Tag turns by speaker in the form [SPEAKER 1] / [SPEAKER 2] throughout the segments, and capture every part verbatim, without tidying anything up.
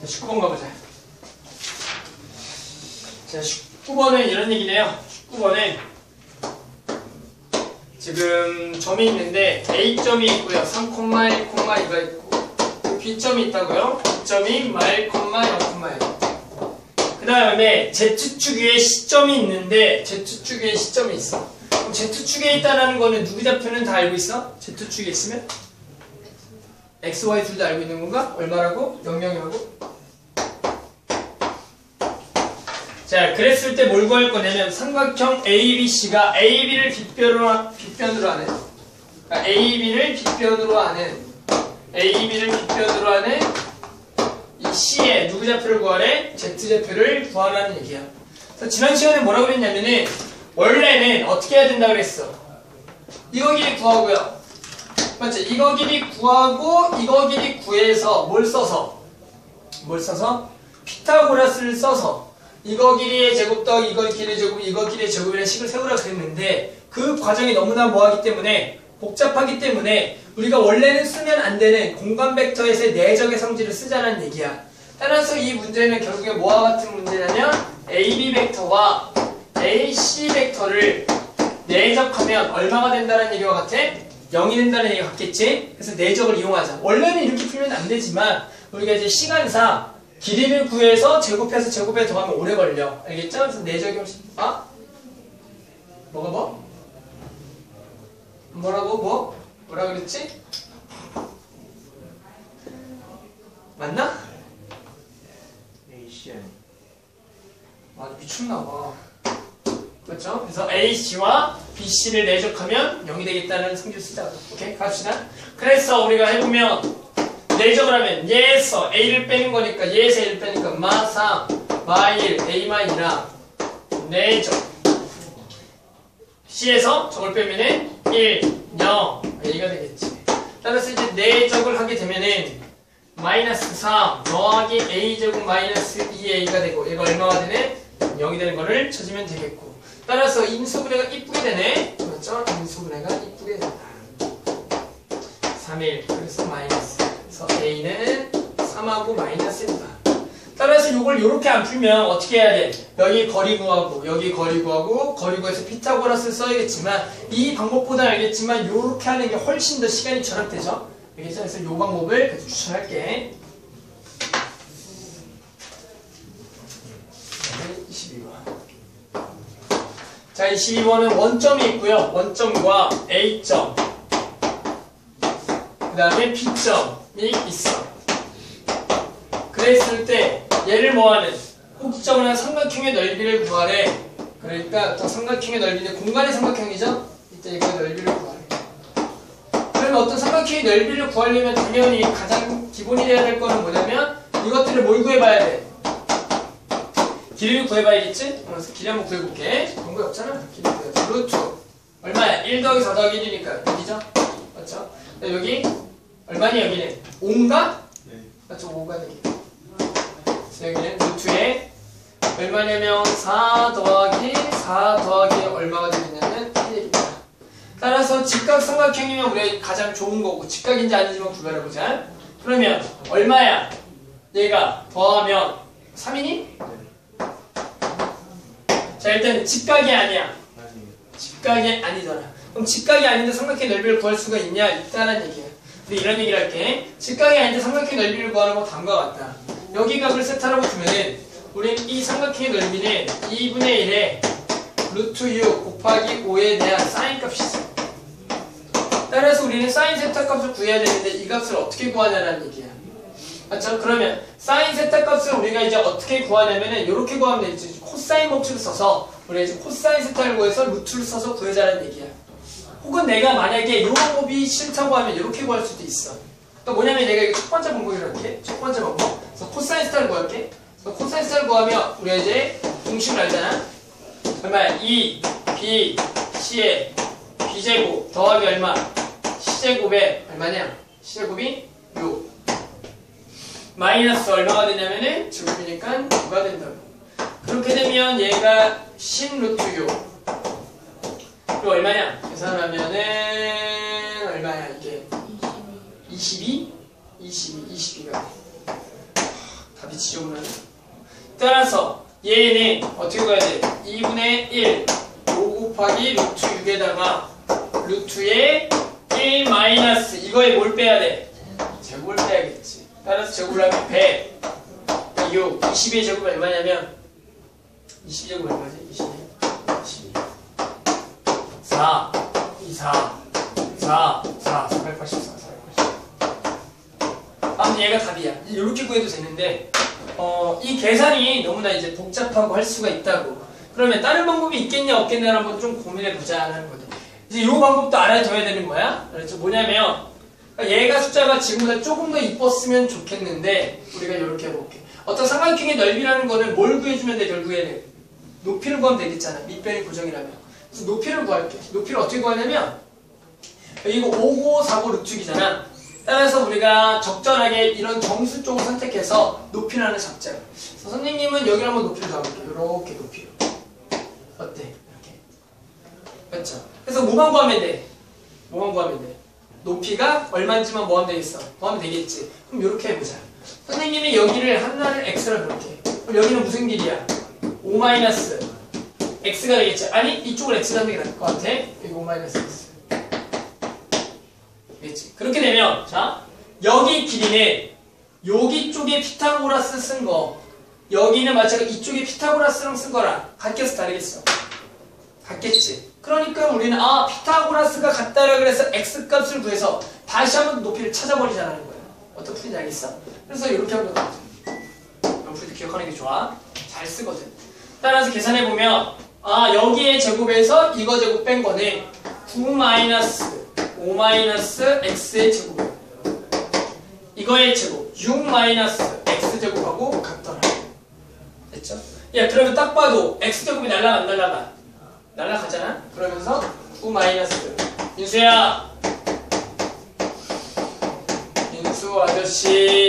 [SPEAKER 1] 십구 번 가보자. 자, 십구 번은 이런 얘기네요. 십구 번은 지금 점이 있는데 A점이 있고요. 삼, 일, 이가 있고 B점이 있다고요. B점이 일, 영, 일. 그 다음에 Z축 위에 C점이 있는데 Z축 위에 C점이 있어. 그럼 Z축에 있다는 거는 누구 좌표는 다 알고 있어? Z축에 있으면? X, Y 둘 다 알고 있는 건가? 얼마라고? 영, 영이라고? 자, 그랬을 때 뭘 구할 거냐면 삼각형 A B C가 A B를 빗변으로, 빗변으로 하는 그러니까 A B를 빗변으로 하는 A B를 빗변으로 하는 이 C의 누구 좌표를 구하래? Z 좌표를 구하라는 얘기야. 그래서 지난 시간에 뭐라고 그랬냐면은 원래는 어떻게 해야 된다 그랬어? 이거 길이 구하고요. 맞지? 이거 길이 구하고 이거 길이 구해서 뭘 써서? 뭘 써서? 피타고라스를 써서 이거 길이의 제곱 더하기 이거 길이의 제곱, 이거 길이의 제곱이라는 식을 세우라 그랬는데 그 과정이 너무나 뭐하기 때문에 복잡하기 때문에 우리가 원래는 쓰면 안 되는 공간 벡터에서의 내적의 성질을 쓰자는 얘기야. 따라서 이 문제는 결국에 뭐와 같은 문제냐면 A B 벡터와 A C 벡터를 내적하면 얼마가 된다는 얘기와 같아? 영이 된다는 얘기가 같겠지? 그래서 내적을 이용하자. 원래는 이렇게 풀면 안 되지만 우리가 이제 시간상 길이를 구해서 제곱해서 제곱에 더하면 오래 걸려. 알겠죠? 그래서 내적이 훨씬 아? 뭐가 뭐? 뭐라고 뭐? 뭐라 그랬지? 맞나?
[SPEAKER 2] 에이씨 아니.
[SPEAKER 1] 아, 미쳤나봐. 그렇죠? 그래서 A씨와 B씨를 내적하면 영이 되겠다는 성질 쓰자고. 오케이? 갑시다. 그래서 우리가 해보면 내적을 하면 얘에서 A를 빼는 거니까 얘에서 A를 빼니까 마 삼, 마 일, A만 이라 내적 C에서 저걸 빼면은 일, 영, A가 되겠지. 따라서 이제 내적을 하게 되면은 마이너스 삼 더하기 A제곱 마이너스 이 에이가 되고 얘가 얼마가 되네? 영이 되는 거를 찾으면 되겠고. 따라서 인수분해가 이쁘게 되네. 맞죠? 인수분해가 이쁘게 된다. 삼 일 그래서 마이너스. 그래서 A는 삼하고 마이너스입니다. 따라서 이걸 이렇게 안 풀면 어떻게 해야 돼? 여기 거리 구하고 여기 거리 구하고 거리 구해서 피타고라스를 써야겠지만 이 방법보다 알겠지만 이렇게 하는 게 훨씬 더 시간이 절약되죠? 알겠죠? 그래서 이 방법을 계속 추천할게. 이십이 번. 자, 이십이 번은 원점이 있고요. 원점과 A점 그 다음에 B점이 있어. 그랬을 때 얘를 뭐하는? 꼭지점을 한 삼각형의 넓이를 구하래. 그러니까 또 삼각형의 넓이는 공간의 삼각형이죠? 이때 이거 넓이를 구하래. 그러면 어떤 삼각형의 넓이를 구하려면 당연히 가장 기본이 돼야 될 거는 뭐냐면 이것들을 뭘 구해봐야 돼? 길이를 구해봐야겠지? 그래서 길이 한번 구해볼게. 방법이 없잖아. 길이 구해봐. 루트 얼마야? 일 더하기 사 더하기 일이니까 여기죠? 맞죠? 여기 얼마니 여기는? 오인가?
[SPEAKER 2] 네.
[SPEAKER 1] 맞죠? 오가 되기. 그래서 여기는 루트에 얼마냐면 사 더하기 사 더하기 얼마가 되겠냐면 일입니다. 따라서 직각삼각형이면 우리 가장 좋은 거고 직각인지 아닌지만 구별해보자. 그러면 얼마야? 얘가 더하면 삼이니? 자, 일단 직각이 아니야. 직각이 아니잖아. 그럼 직각이 아닌데 삼각형의 넓이를 구할 수가 있냐? 있다는 얘기야. 근데 이런 얘기를 할게. 직각이 아닌데 삼각형의 넓이를 구하는 거 다음과 같다. 여기 각을 세타라고 두면은 우린 이 삼각형의 넓이는 이분의 일에 루트 육 곱하기 오에 대한 사인 값이 있어. 따라서 우리는 사인 세타 값을 구해야 되는데 이 값을 어떻게 구하냐는 얘기야. 맞죠? 그러면 사인 세타 값을 우리가 이제 어떻게 구하냐면은 이렇게 구하면 되겠지. 코사인 법칙을 써서 우리가 이제 코사인 세타를 구해서 루트를 써서 구해자는 얘기야. 혹은 내가 만약에 이 방법이 싫다고 하면 이렇게 구할 수도 있어. 그러니까 뭐냐면 내가 이거 첫 번째 방법이라고 할게. 첫 번째 방법. 그래서 코사인 세타를 구할게. 그래서 코사인 세타를 구하면 우리가 이제 공식을 알잖아. 얼마야? 이 B C의 B제곱 더하기 얼마? C제곱에 얼마냐? C제곱이 육 마이너스 얼마가 되냐면은 제곱이니까 육가 된다고. 그렇게 되면 얘가 십 루트 육 그리고 얼마냐? 계산하면은 얼마야 이게? 이십이? 이십이, 이십이가 답이 지저분하네. 따라서 얘는 어떻게 가야 돼? 이분의 일 오 곱하기 루트 육에다가 루트의 일 마이너스 이거에 뭘 빼야 돼? 제곱을 빼야겠지. 따라서 제곱을 하면 백, 육, 이십의 제곱이 얼마냐면 이십 제곱 얼마지? 이십이, 이십이, 사, 이, 사, 사, 사, 사백팔십사, 사백팔십사. 아무튼 얘가 답이야. 이렇게 구해도 되는데 어, 이 계산이 너무나 이제 복잡하고 할 수가 있다고. 그러면 다른 방법이 있겠냐 없겠냐를 한번 좀 고민해보자 하는 거죠. 이제 이 방법도 알아둬야 되는 거야. 그렇죠? 뭐냐면 얘가 숫자가 지금보다 조금 더 이뻤으면 좋겠는데 우리가 이렇게 해볼게. 어떤 삼각형의 넓이라는 거를 뭘 구해주면 돼? 결국에는 높이를 구하면 되겠잖아. 밑변이 고정이라면. 그래서 높이를 구할게. 높이를 어떻게 구하냐면 이거 오고 사고 루트이잖아. 따라서 우리가 적절하게 이런 정수 쪽을 선택해서 높이를 하나 잡자요. 그래서 선생님은 여기를 한번 높이를 잡을게요. 이렇게 높이로. 어때? 이렇게. 맞죠? 그래서 뭐만 구하면 돼? 뭐만 구하면 돼? 높이가 얼마인지만 뭐 하면 되겠어? 뭐 하면 되겠지? 그럼 이렇게 해보자. 선생님이 여기를 하나를 x라 그럴게. 그럼 여기는 무슨 길이야? 오 마이너스 x가 되겠지? 아니 이쪽을 x가 하는 게 나을 것 같아. 여기 오 마이너스 x. 되겠지? 그렇게 되면 자 여기 길이는 여기 쪽에 피타고라스 쓴 거 여기는 마찬가지로 이쪽에 피타고라스랑 쓴 거랑 같겠어 다르겠어? 같겠지? 그러니까 우리는 아 피타고라스가 같다라 그래서 x값을 구해서 다시 한번 높이를 찾아버리자는 거야. 어떻게 풀인지 알겠어? 그래서 이렇게 하면 되거든. 풀이도 기억하는 게 좋아. 잘 쓰거든. 따라서 계산해보면 아 여기에 제곱에서 이거 제곱 뺀 거는 구 마이너스 오 마이너스 x의 제곱이야. 이거의 제곱 육 마이너스 x제곱하고 같더라. 됐죠? 야 그러면 딱 봐도 x제곱이 날라가 안 날라가? 날라가잖아? 그러면서 구 마이너스 민수야 민수 아저씨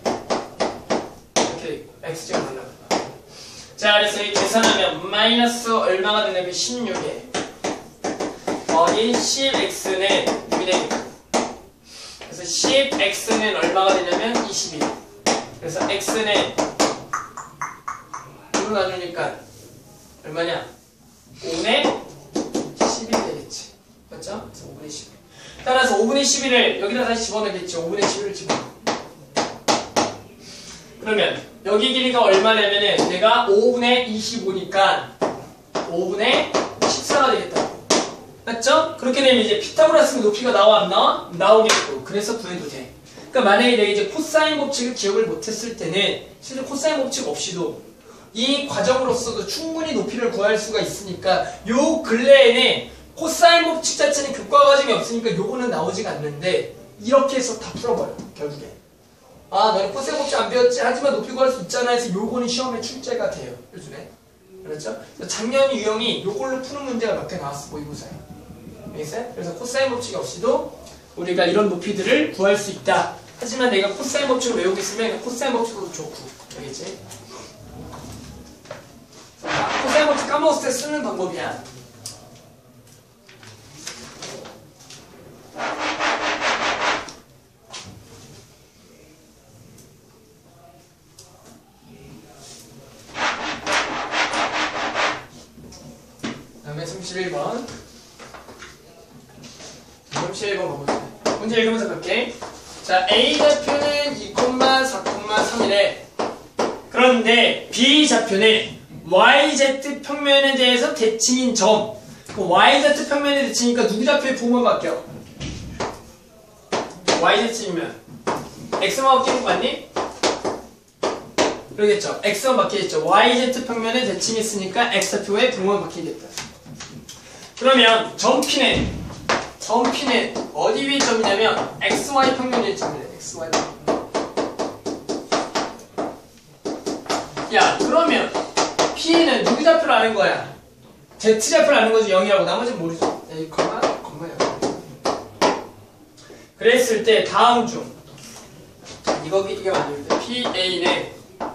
[SPEAKER 1] 이렇게 x제곱 날라가. 자 그래서 이 계산하면 마이너스 얼마가 되냐면 십육에 더하기 십 엑스는 육이 되니까 그래서 십 엑스는 얼마가 되냐면 이십일. 그래서 x는 육으로 나누니까 얼마냐? 오분의 십일 되겠지. 맞죠? 그래서 오분의 십일. 따라서 오분의 십일을 여기다 다시 집어넣겠지. 오분의 십일을 집어넣어. 그러면 여기 길이가 얼마냐면은 내가 오분의 이십오니까 오분의 십사가 되겠다. 맞죠? 그렇게 되면 이제 피타고라스 높이가 나와 안 나와? 나오겠고. 그래서 구해도 돼. 그러니까 만약에 내가 이제 코사인 법칙을 기억을 못했을 때는 실제 코사인 법칙 없이도 이 과정으로서도 충분히 높이를 구할 수가 있으니까 요 근래에는 코사인 법칙 자체는 교과 과정이 없으니까 요거는 나오지가 않는데 이렇게 해서 다 풀어버려 결국에. 아 너는 코사인 법칙 안 배웠지? 하지만 높이 구할 수 있잖아 해서 요거는 시험에 출제가 돼요 요즘에. 그렇죠? 작년 유형이 요걸로 푸는 문제가 몇 개 나왔어 모의고사에. 알겠어요? 그래서 코사인 법칙이 없이도 우리가 이런 높이들을 구할 수 있다. 하지만 내가 코사인 법칙을 외우고 있으면 코사인 법칙도 좋고. 알겠지? 자, 코사인 법칙 까먹었을 때 쓰는 방법이야. 그 다음에 삼십일 번. 삼십일 번 가보자. 문제 읽으면서 갈게. 자, A좌표는 이, 사, 삼이래. 그런데 B좌표는 와이제트 평면에 대해서 대칭인 점. 와이제트 평면에 대칭이니까 누구 좌표의 부호만 바뀌어? 와이제트이면 X만 바뀌는 거 맞니? 그러겠죠. X만 바뀌겠죠. 와이제트 평면에 대칭했으니까 X좌표의 부호만 바뀌겠다. 그러면 점 P는 점 P는 어디 위의 점이냐면 엑스와이 평면의 점이래. 엑스와이 평면. 야 그러면 P는 누구 좌표를 아는 거야? Z좌표를 아는 거지. 영이라고. 나머지는 모르죠. 에이 컴마 컴마야. 그랬을 때 다음 중 이거 이게 만들 때 피에이는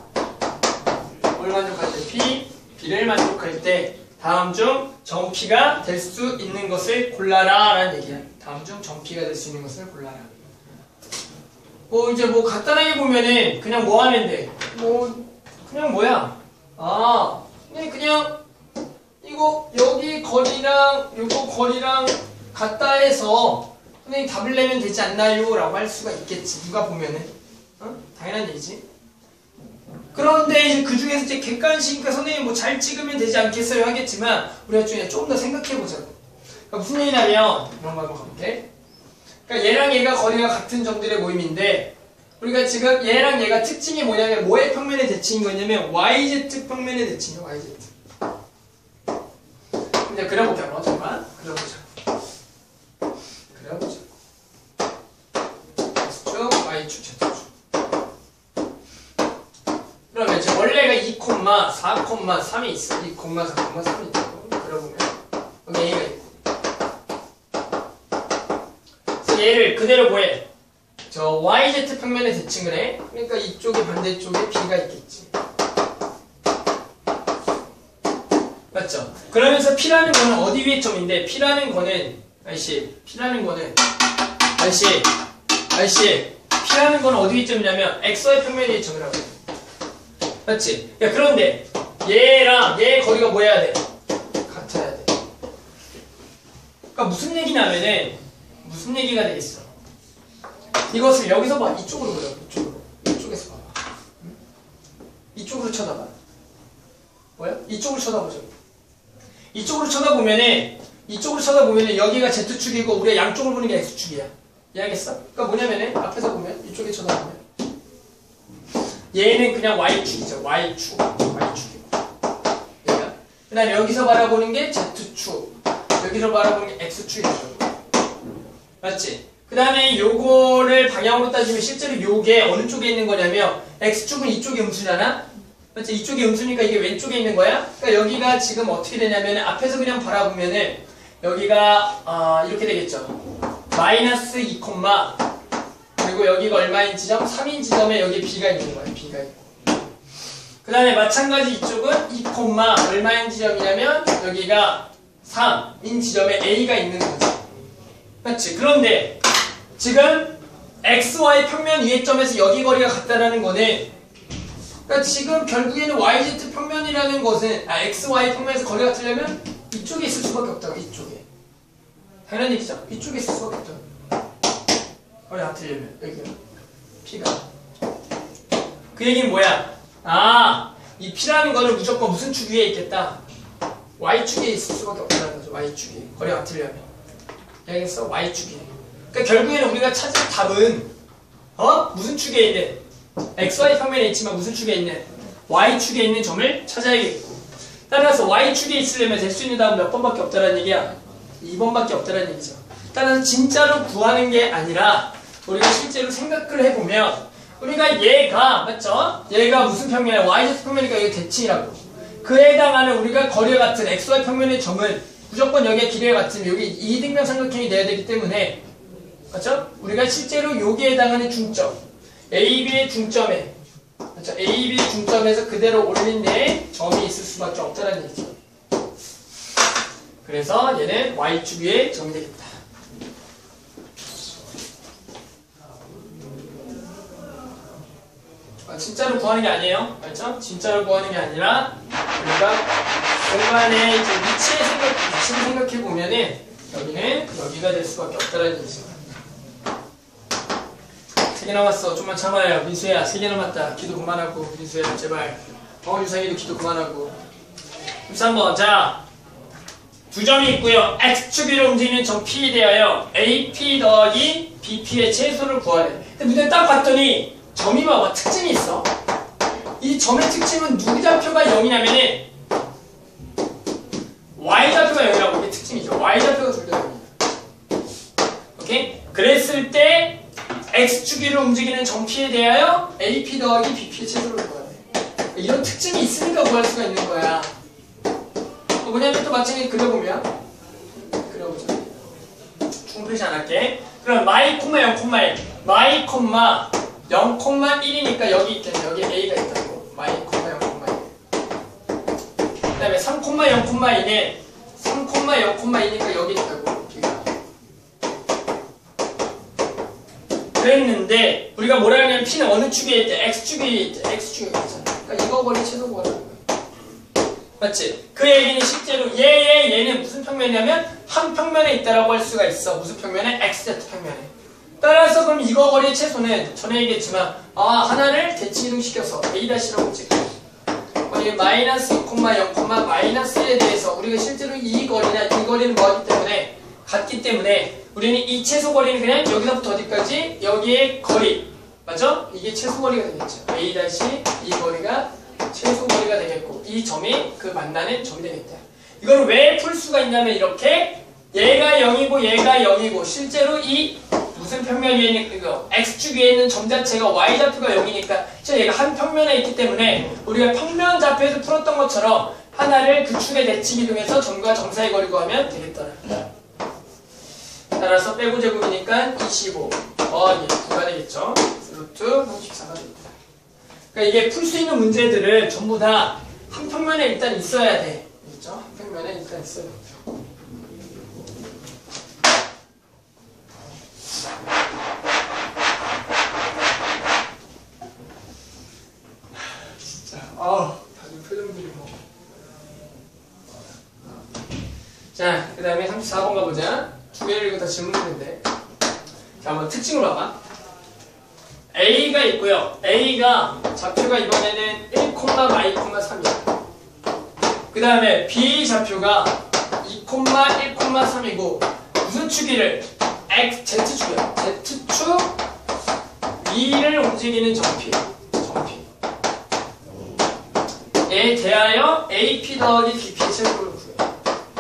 [SPEAKER 1] 뭘 만족할 때 P, B를 만족할 때 다음 중 점 P가 될 수 있는 것을 골라라 라는 얘기야. 다음 중 점 P가 될 수 있는 것을 골라라. 뭐 이제 뭐 간단하게 보면은 그냥 뭐 하면 돼? 뭐 그냥 뭐야? 아 그냥 그냥 이거 여기 거리랑 요거 거리랑 같다 해서 선생님 답을 내면 되지 않나요? 라고 할 수가 있겠지. 누가 보면은 어? 당연한 얘기지. 그런데 이제 그 중에서 이제 객관식이니까 선생님 뭐 잘 찍으면 되지 않겠어요? 하겠지만 우리가 좀 좀 더 생각해보자고. 그러니까 무슨 얘기냐면 이런 거 한번 가볼게. 그러니까 얘랑 얘가 거리가 같은 점들의 모임인데 우리가 지금 얘랑 얘가 특징이 뭐냐면 뭐의 평면의 대칭인 거냐면 와이제트 평면의 대칭이야. 와이제트. 이제 그려볼게 한번 잠깐만. 그려보자. 그려보자. X축, Y축, Z축. 그러면 지금 원래가 이, 사, 삼이 있어. 이, 사, 삼이 있다고. 그려보면 여기 A가 있고. 그래서 얘를 그대로 뭐해? 저 와이제트 평면에 대칭을 해. 그러니까 이쪽에 반대쪽에 B가 있겠지. 맞죠? 그러면서 P라는 거는 어디 위의 점인데 P라는 거는 아이씨 P라는 거는 아이씨 아이씨 P라는 거는 어디 위의 점이냐면 엑스와이 평면의 위의 점이라고 해. 맞지? 야 그런데 얘랑 얘의 거리가 뭐 해야 돼? 같아야 돼. 그러니까 무슨 얘기냐면은 무슨 얘기가 되겠어? 이것을 여기서 봐. 이쪽으로 그려. 이쪽으로. 이쪽에서 봐봐. 응? 이쪽으로 쳐다봐. 뭐야? 이쪽으로 쳐다보자. 이쪽으로 쳐다보면은 이쪽으로 쳐다보면은 여기가 Z축이고 우리가 양쪽을 보는 게 X축이야. 이해하겠어? 그러니까 뭐냐면은 앞에서 보면 이쪽에 쳐다보면 얘는 그냥 Y축이죠. Y축. Y축이고. 얘가. 그 다음에 여기서 바라보는 게 Z축. 여기서 바라보는 게 X축이죠. 맞지? 그 다음에 요거를 방향으로 따지면 실제로 요게 어느 쪽에 있는 거냐면 X축은 이쪽에 음수잖아? 맞지? 이쪽에 음수니까 이게 왼쪽에 있는 거야? 그러니까 여기가 지금 어떻게 되냐면 앞에서 그냥 바라보면은 여기가 어, 이렇게 되겠죠. 마이너스 이, 그리고 여기가 얼마인 지점? 삼인 지점에 여기 B가 있는 거야. B가 있고. 그 다음에 마찬가지 이쪽은 이, 얼마인 지점이냐면 여기가 삼인 지점에 A가 있는 거지. 맞지? 그런데 지금 엑스와이 평면 위의 점에서 여기 거리가 같다라는 거는 그러니까 지금 결국에는 와이제트 평면이라는 것은 아 엑스와이 평면에서 거리가 같으려면 이쪽에 있을 수밖에 없다고. 이쪽에. 당연한 얘기죠. 이쪽에 있을 수밖에 없다고. 거리가 같으려면 여기가 P가 그 얘기는 뭐야? 아 이 P라는 거는 무조건 무슨 축 위에 있겠다? Y축에 있을 수밖에 없다는 거죠. Y축에 거리가 같으려면. 알겠어? Y축에. 그러니까 결국에는 우리가 찾을 답은 어? 무슨 축에 있는 엑스와이 평면에 있지만 무슨 축에 있는 Y축에 있는 점을 찾아야겠고 따라서 Y축에 있으려면 될 수 있는 답은 몇 번밖에 없다는 얘기야? 이 번밖에 없다는 얘기죠. 따라서 진짜로 구하는 게 아니라 우리가 실제로 생각을 해보면 우리가 얘가 맞죠? 얘가 무슨 평면이야? Y제트 평면이니까 이게 대칭이라고. 그에 해당하는 우리가 거리가 같은 엑스와이 평면의 점은 무조건 여기에 길이가 같으면 여기 이등변 삼각형이 돼야 되기 때문에 맞죠? 우리가 실제로 여기에 해당하는 중점 에이비의 중점에 맞죠? 에이비 중점에서 그대로 올린 데에 점이 있을 수밖에 없다는 얘기죠. 그래서 얘는 Y축 위에 점이 되겠다. 아, 진짜로 구하는 게 아니에요. 맞죠? 진짜로 구하는 게 아니라 우리가 공간의 이제 위치에 생각, 위치를 생각해 보면은 여기는 여기가 될 수밖에 없다는 얘기죠. 세 개 남았어. 좀만 참아요. 민수야, 세 개 남았다. 기도 그만하고. 민수야, 제발. 어, 유상이도 기도 그만하고. 십삼 번. 자, 두 점이 있고요. X축 위로 움직이는 점 P에 대하여 에이피 더하기 비피의 최소를 구하래. 근데 문제 딱 봤더니 점이 봐봐. 특징이 있어. 이 점의 특징은 누구 좌표가 영이냐면은 Y좌표가 영이라고. 이게 특징이죠. Y좌표가 둘 다 영이다. 오케이? 그랬을 때 X축 위로 움직이는 점 P에 대하여 에이피 더하기 비피의 최소를 구하래. 이런 특징이 있으니까 구할 수가 있는 거야. 또 뭐냐면 또 마찬가지 그려보면 그려보자. 충분히 안 할게. 그럼 마이 콤마 영 콤마 일 마이 콤마 영 콤마 일이니까 여기 있겠네. 여기 A가 있다고. 마이 콤마 영 콤마 일 그 다음에 삼 콤마 영 콤마 이는 삼 콤마 영 콤마 이니까 여기 있다고. B가. 그랬는데 우리가 뭐라 하냐면 P는 어느 축에 있대? X축에 있대. X축에 있잖아. 그러니까 이거 거리 최소 거리라는 거야. 맞지? 그 얘기는 실제로 얘, 얘, 얘는 무슨 평면이냐면 한 평면에 있다라고 할 수가 있어. 무슨 평면에? 엑스 제트 평면에. 따라서 그럼 이거 거리의 최소는 전에 얘기했지만 아 하나를 대칭 이동시켜서 A-라고 찍고 거리 마이너스 이, 영, 마이너스에 대해서 우리가 실제로 이 거리나 이 거리는 뭐하기 때문에 같기 때문에 우리는 이 최소 거리는 그냥 여기서부터 어디까지? 여기의 거리 맞죠? 이게 최소 거리가 되겠죠. A- 이 거리가 최소 거리가 되겠고 이 점이 그 만나는 점이 되겠다. 이걸 왜 풀 수가 있냐면 이렇게 얘가 영이고 얘가 영이고 실제로 이 무슨 평면 위에 있는 이거 X축 위에 있는 점 자체가 Y좌표가 영이니까 진짜 얘가 한 평면에 있기 때문에 우리가 평면 좌표에서 풀었던 것처럼 하나를 그 축의 대칭 이동해서 점과 점 사이 거리 구하면 되겠더라. 따라서 빼고 제곱이니까 이십오 더하기 구가 되겠죠. 루트 삼십사가 됩니다. 그러니까 이게 풀 수 있는 문제들을 전부 다 한 평면에 일단 있어야 돼. 그렇죠? 한 평면에 일단 있어야 돼. 진짜 아우 다들 표정들이 뭐. 자, 그 다음에 삼십사 번 가보자. 두 개를 이거 다 질문인데. 자, 한번 특징을 봐봐. A가 있고요. A가 좌표가 이번에는 일, Y, 삼이야. 그 다음에 B 좌표가 이, 일, 삼이고 무슨 축이를? X, Z축이야. Z축 위를 움직이는 점피. 점피. 에 대하여 에이피 더하기 비피의 최소를 구해.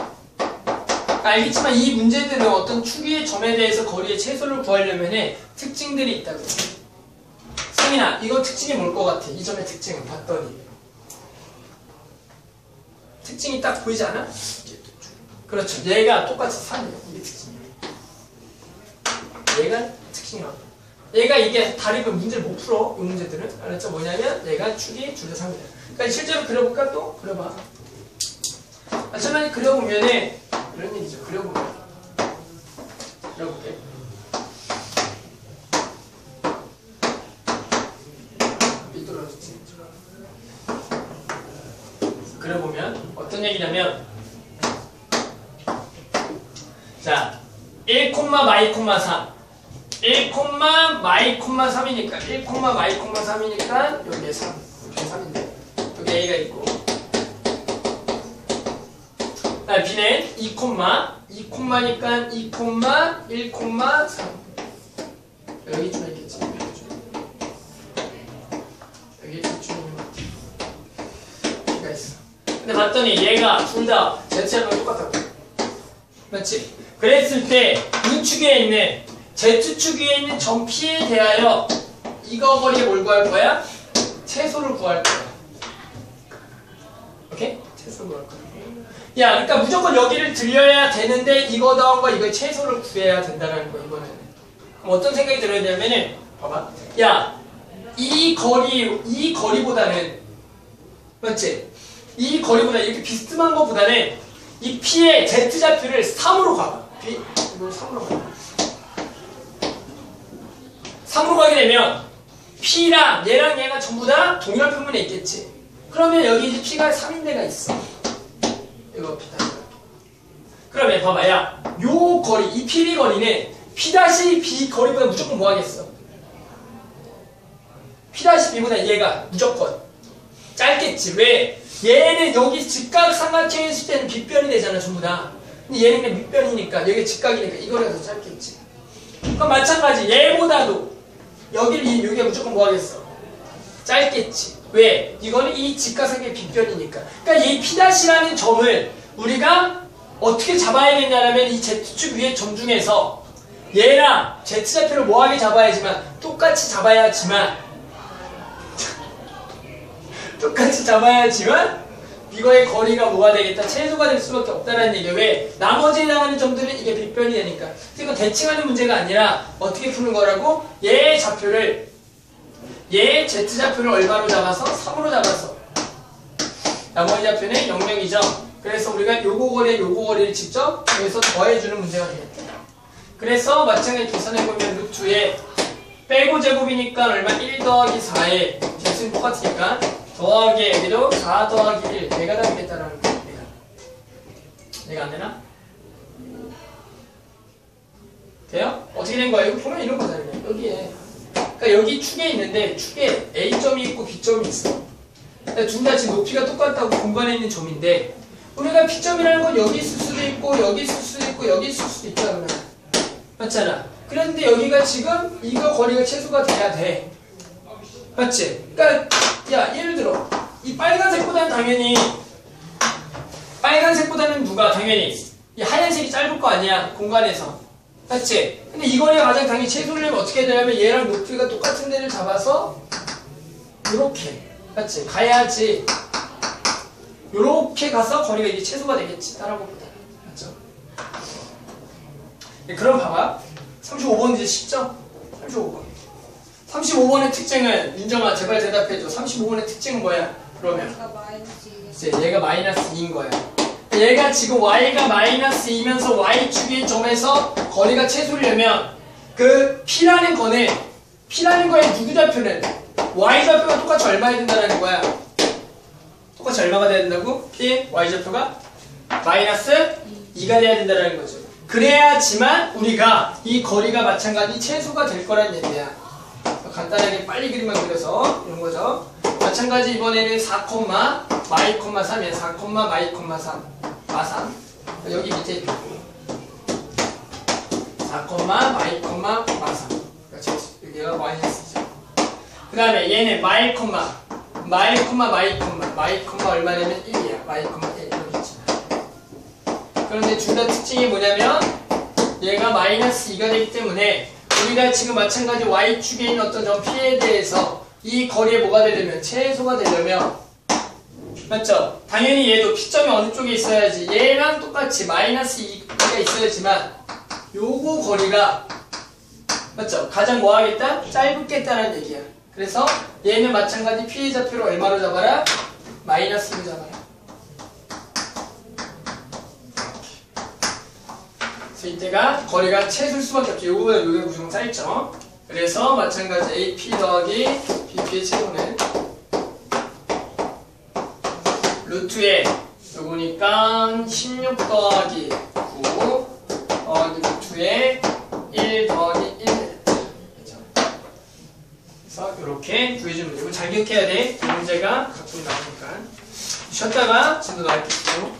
[SPEAKER 1] 알겠지만 이 문제들은 어떤 축 위의 점에 대해서 거리의 최소를 구하려면 특징들이 있다고. 승인아, 이거 특징이 뭘 것 같아? 이 점의 특징은 봤더니 특징이 딱 보이지 않아? 그렇죠. 얘가 똑같이 삼이에요. 이게 특징이에요. 얘가 특징이야. 얘가 이게 다리가 문제를 못 풀어. 이 문제들은. 알았죠? 뭐냐면 얘가 축이 둘 다 삼이야. 그러니까 실제로 그려볼까? 또 그려봐. 천천히 그려보면은 이런 얘기죠. 그려보면 그려볼게. 삐뚤어졌지. 그려보면 어떤 얘기냐면 자 일, 마이, 삼 일, 마이, 삼이니까 일, 마이, 삼이니까 여기에 삼 여기 삼인데 여기 A가 있고 아, B는 이, 이, 니까 이, 일, 삼 여기 좀 있겠지. 여기 좀 있는 것 같아. B가 있어. 근데 봤더니 얘가 둘 다 Z축이랑 똑같다고. 맞지? 그랬을 때 우측에 있는 Z축 위에 있는 점 P에 대하여 이거 거리에 뭘 구할 거야? 최소를 구할 거야. 오케이? 최소를 구할 거야. 야, 그러니까 무조건 여기를 들려야 되는데 이거 더한 거 이거의 최소를 구해야 된다는 거 이번에는. 그럼 어떤 생각이 들어야 되냐면은 봐봐. 야, 이 거리 이 거리보다는 맞지? 이 거리보다 이렇게 비스듬한 거보다는 이 P의 Z 좌표를 삼으로 가봐. B 이걸 삼으로 가. 삼으로 가게 되면 P랑 얘랑 얘가 전부 다 동일한 평면에 있겠지. 그러면 여기 이제 P가 삼인 데가 있어. 이거 P 다시. 그러면 봐봐, 야, 요 거리, 이 피비 거리는 P 다시 B 거리보다 무조건 뭐 하겠어? P 다시 B보다 얘가 무조건 짧겠지. 왜? 얘는 여기 직각 삼각형에 있을 때는 빗변이 되잖아, 전부 다. 근데 얘는 그냥 밑변이니까, 여기 직각이니까 이 거리가 더 짧겠지. 그럼 마찬가지, 얘보다도 여기를, 여기가 무조건 뭐 하겠어? 짧겠지. 왜? 이거는 이 직각삼각형의 빗변이니까. 그러니까 이 P'라는 점을 우리가 어떻게 잡아야겠냐면 이 Z축 위의 점 중에서 얘랑 Z좌표를 뭐하게 잡아야지만 똑같이 잡아야지만 똑같이 잡아야지만 이거의 거리가 뭐가 되겠다? 최소가 될 수밖에 없다는 얘기예요. 왜? 나머지에 나가는 점들은 이게 빗변이 되니까. 이건 대칭하는 문제가 아니라 어떻게 푸는 거라고? 얘 좌표를 얘 Z좌표를 얼마로 잡아서? 삼으로 잡아서 나머지 좌표는 영영이죠. 그래서 우리가 요거 거리에 요거 거리를 직접 여기서 더해주는 문제가 되겠다. 그래서 마찬가지 계산해보면 루트에 빼고 제곱이니까 얼마? 일 더하기 사에 개수는 똑같으니까 더하기 여기도 사 더하기 일 얘가 되겠다라는 거야. 얘가 얘가 안 되나? 돼요? 어떻게 된 거야? 이거 보면 이런 거잖아요. 여기에 그러니까 여기 축에 있는데 축에 A점이 있고 B점이 있어. 그러니까 둘 다 지금 높이가 똑같다고 공간에 있는 점인데 우리가 B점이라는 건 여기 있을 수도 있고 여기 있을 수도 있고 여기 있을 수도 있잖아. 맞잖아. 그런데 여기가 지금 이거 거리가 최소가 돼야 돼. 맞지? 그러니까 야 예를 들어 이 빨간색보다는 당연히 빨간색보다는 누가 당연히 이 하얀색이 짧을 거 아니야 공간에서. 맞지? 근데 이 거리가 가장 당연히 최소를 내면 어떻게 되냐면 얘랑 높이가 똑같은 데를 잡아서 요렇게 맞지? 가야지 요렇게 가서 거리가 이게 최소가 되겠지 다른 것보다. 맞죠? 네, 그럼 봐봐 삼십오 번 이제 쉽죠? 삼십오 번 삼십오 번의 특징은 윤정아 제발 대답해줘. 삼십오 번의 특징은 뭐야? 그러면 이제 얘가 마이너스 이인 거야. 얘가 지금 y가 마이너스 이면서 y축의 점에서 거리가 최소려면 그 p라는 거는 p라는 거에 누구 좌표는 y 좌표가 똑같이 얼마 해야 된다는 거야. 똑같이 얼마가 돼야 된다고? p y 좌표가 마이너스 이가 돼야 된다는 거죠. 그래야지만 우리가 이 거리가 마찬가지 최소가 될 거란 얘기야. 간단하게 빨리 그림만 그려서 이런 거죠. 마찬가지 이번에는 사, 마이, 삼이야. 사, 마이, 삼. 마삼. 여기 밑에 있고. 사, 마이, 마삼. 그렇죠. 여기가 마이너스죠. 그 다음에 얘는 마이, 마이, 마이, 마이, 얼마냐면 일이야. 마이, 일. 이렇게 있지. 그런데 둘 다 특징이 뭐냐면 얘가 마이너스 이가 되기 때문에 우리가 지금 마찬가지 y축에 있는 어떤 점 p에 대해서 이 거리에 뭐가 되려면 최소가 되려면 맞죠? 당연히 얘도 p점이 어느 쪽에 있어야지 얘랑 똑같이 마이너스 이가 있어야지만 요거 거리가 맞죠? 가장 뭐 하겠다? 짧겠다는 얘기야. 그래서 얘는 마찬가지 p의 좌표를 얼마로 잡아라? 마이너스로 잡아라. 그래서 이때가 거리가 최소일 수밖에 없죠. 요거보다 요게 구조가 짧죠. 그래서 마찬가지 에이피 더하기 비피의 최소는 루트에 요거니까 십육 더하기 구 더하기 루트에 일 더하기 일. 그렇죠? 그래서 이렇게 구해주면 되고 잘 기억해야 돼. 이 문제가 가끔 나오니까. 쉬었다가 진도 나갈게요.